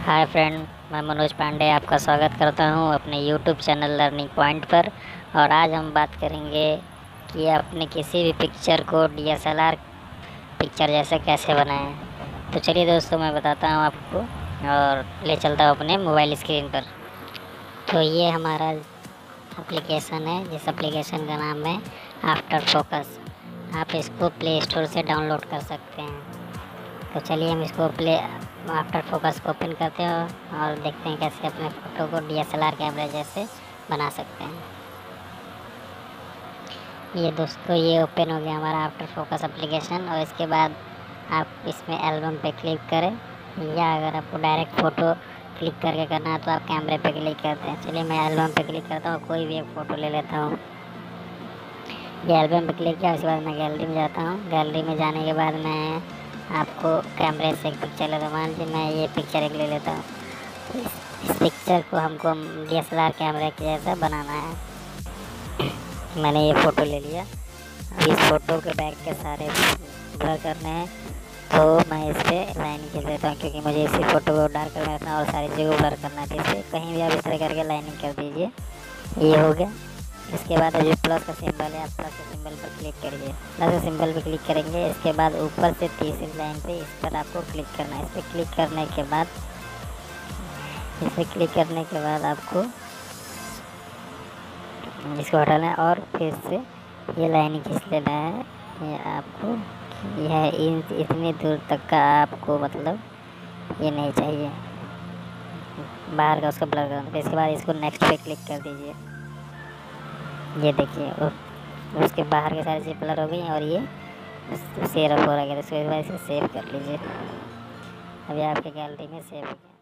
Hi friend, मैं मनोज पांडे आपका स्वागत करता हूं अपने यूट्यूब चैनल लर्निंग पॉइंट पर। और आज हम बात करेंगे कि अपने किसी भी पिक्चर को डीएसएलआर पिक्चर जैसे कैसे बनाएं। तो चलिए दोस्तों, मैं बताता हूं आपको और ले चलता हूं अपने मोबाइल स्क्रीन पर। तो ये हमारा एप्लीकेशन है, जिस एप्लीकेशन का नाम है आफ्टर फोकस। आप इसको प्ले स्टोर से डाउनलोड कर सकते हैं। तो चलिए हम इसको आफ्टर फोकस को ओपन करते हैं और देखते हैं कैसे अपने फ़ोटो को डीएसएलआर कैमरे जैसे बना सकते हैं। ये दोस्तों, ये ओपन हो गया हमारा आफ्टर फोकस एप्लीकेशन। और इसके बाद आप इसमें एल्बम पे क्लिक करें, या अगर आपको डायरेक्ट फ़ोटो क्लिक करके करना है तो आप कैमरे पे क्लिक करते हैं। चलिए मैं एल्बम पे क्लिक करता हूँ, कोई भी एक फ़ोटो ले लेता हूँ। ये एल्बम पे क्लिक किया, उसके बाद मैं गैलरी में जाता हूँ। गैलरी में जाने के बाद मैं आपको कैमरे से एक पिक्चर लेता हूँ। मान लीजिए मैं ये पिक्चर एक ले लेता हूँ। तो इस पिक्चर को हमको डीएसएलआर कैमरे के जैसा बनाना है। मैंने ये फ़ोटो ले लिया। अब इस फ़ोटो के बैक के सारे ब्लर करने हैं, तो मैं इस पर लाइनिंग खींच लेता हूँ, क्योंकि मुझे इसी फ़ोटो को डार्क करना रखना और सारी जगह ब्लर करना है। तो इसे कहीं भी आप इस तरह करके लाइनिंग कर दीजिए। ये हो गया। इसके बाद जो प्लस का सिंबल है, आप प्लस के सिंबल पर क्लिक करिए। प्लस के सिंबल पर क्लिक करेंगे, इसके बाद ऊपर से तीसरी लाइन पे इस पर आपको क्लिक करना है। इस पर क्लिक करने के बाद आपको इसको हटाना है और फिर से ये लाइन खींच लेना है। ये आपको यह इतनी दूर तक का आपको मतलब ये नहीं चाहिए, बाहर का उसको ब्लर करना। इसके बाद इसको नेक्स्ट पे क्लिक कर दीजिए। ये देखिए, उसके बाहर के सारे चीज़ ब्लर हो गई और ये सेव हो रहा है। तो इसे सेव कर लीजिए। अभी आपके गैलरी में सेव हो गया।